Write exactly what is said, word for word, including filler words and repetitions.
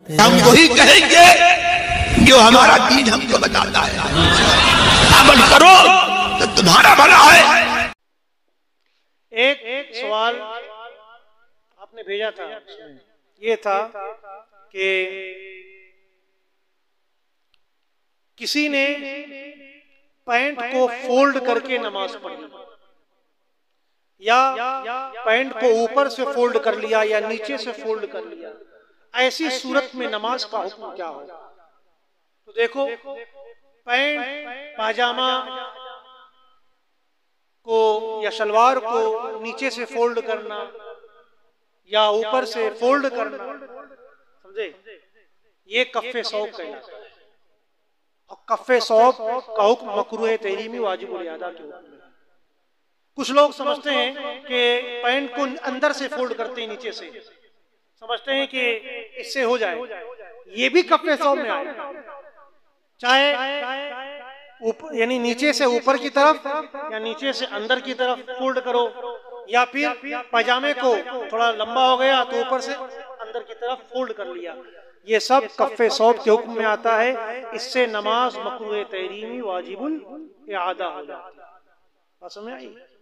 हम वही कहेंगे जो हमारा दीन हमको बताता है। अमल करो तो तुम्हारा भला है। एक एक सवाल आपने भेजा था, ये था कि किसी ने पैंट को फोल्ड करके नमाज पढ़ी या पैंट को ऊपर से फोल्ड कर लिया या नीचे से फोल्ड कर लिया, ऐसी सूरत में नमाज का हुक्म क्या हो? तो देखो, पैंट पाजामा को या शलवार को नीचे से फोल्ड करना या ऊपर से फोल्ड करना, समझे, ये कफ़े सौब कहलाता है। और कफ़े सौब का हुक्म मकरूह तहरीमी वाजिबुल इआदा के हुक्म है। कुछ लोग समझते हैं कि पैंट को अंदर से फोल्ड करते हैं, नीचे से, समझते हैं कि इससे हो जाए, ये भी कफ़े सौब में आएगा। चाहे ऊपर यानी नीचे से ऊपर की तरफ या नीचे से अंदर की तरफ फोल्ड करो, या फिर पजामे को थोड़ा लंबा हो गया तो ऊपर से अंदर की तरफ फोल्ड कर लिया, ये सब कफ़े सौब के हुक्म में आता है। इससे नमाज मकरूह तहरीमी वाजिबुल इआदा हो जाती है। समझ में आई?